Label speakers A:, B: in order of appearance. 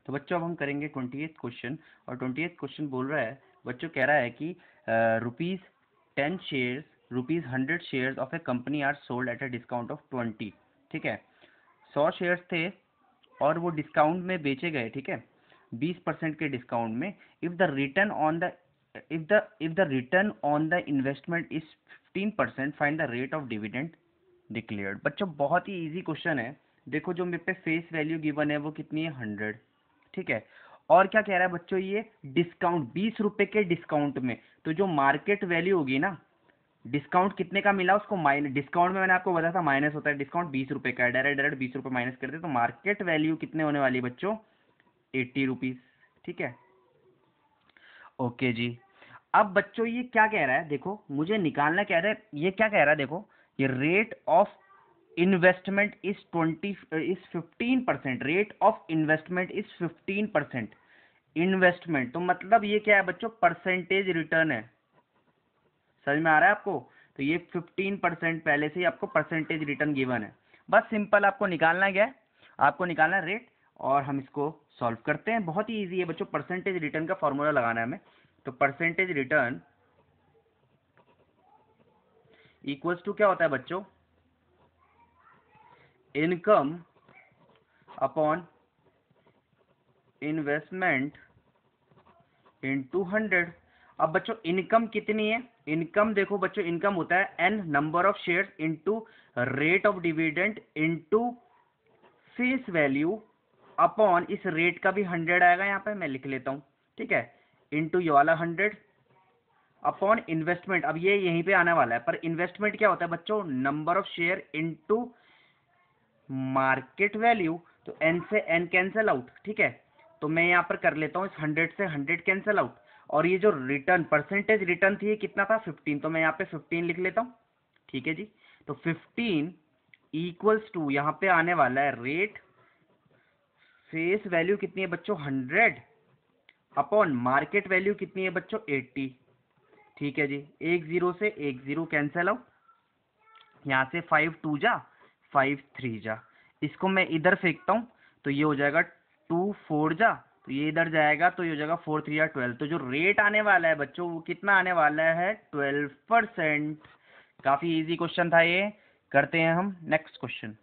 A: तो बच्चों अब हम करेंगे 28th क्वेश्चन। और 28th क्वेश्चन बोल रहा है, बच्चों कह रहा है कि rupees 100 shares of a company are sold at a discount of 20। ठीक है, 100 शेयर्स थे और वो डिस्काउंट में बेचे गए। ठीक है, 20% के डिस्काउंट में। If the return on the return on the investment is 15%, find the rate of dividend declared. बच्चों बहुत ही इजी क्वेश्चन है। देखो जो मेरे पे फेस वैल्यू गिवन है वो कितनी है, 100। ठीक है, और क्या कह रहा है बच्चों, ये डिस्काउंट 20 रुपए के डिस्काउंट में। तो जो मार्केट वैल्यू होगी ना, डिस्काउंट कितने का मिला उसको माइनस, डिस्काउंट में मैंने आपको बताया था माइनस होता है, डिस्काउंट 20 रुपए का है, डायरेक्ट डायरेक्ट 20 रुपए माइनस करते, तो मार्केट वैल्यू कितने होने वाली है बच्चों, 80 रुपीज। ठीक है, ओके जी। अब बच्चों ये क्या कह रहा है, देखो मुझे निकालना कह रहा है, ये क्या कह रहा है, देखो ये rate of investment is 15%, rate of investment is 15%। Investment तो मतलब ये क्या है बच्चों, परसेंटेज रिटर्न है। समझ में आ रहा है आपको? तो ये 15% पहले से ही आपको परसेंटेज रिटर्न गिवन है। बस सिंपल आपको निकालना क्या है, आपको निकालना है रेट, और हम इसको सॉल्व करते हैं। बहुत ही इजी है बच्चों, परसेंटेज रिटर्न का फॉर्मूला लगाना है हमें। तो परसेंटेज रिटर्न इक्वल्स टू क्या होता है बच्चों, इनकम अपॉन इन्वेस्टमेंट इनटू 100। अब बच्चों इनकम कितनी है, इनकम देखो बच्चों, इनकम होता है N number of shares into rate of dividend into face value upon, इस रेट का भी 100 आएगा यहाँ पे, मैं लिख लेता हूँ। ठीक है, इनटू ये वाला 100 अपॉन इन्वेस्टमेंट। अब ये यहीं पे आने वाला है, पर इन्वेस्टमेंट क्या होता है बच्चों, number of share into market value. तो एन से एन कैंसिल आउट। ठीक है, तो मैं यहाँ पर कर लेता हूँ, इस 100 से 100 कैंसिल आउट। और ये जो रिटर्न परसेंटेज रिटर्न थी ये कितना था, 15, तो मैं यहाँ पे 15 लिख लेता हूँ। ठीक है जी, तो 15 इक्वल्स टू, यहाँ पे आने वाला है रेट, फेस वैल्यू कितनी है बच्चों 100 अपॉन मार्केट वैल्यू कितनी है बच्चों 80। ठीक है जी, एक जीरो से एक जीरो कैंसिल आउट, यहाँ से 5 2 जा 5 3 जा, इसको मैं इधर फेंकता हूँ तो ये हो जाएगा 2 4 जा, तो ये इधर जाएगा तो ये हो जाएगा 4 3 या 12। तो जो रेट आने वाला है बच्चों वो कितना आने वाला है, 12%। काफी इजी क्वेश्चन था ये। करते हैं हम नेक्स्ट क्वेश्चन।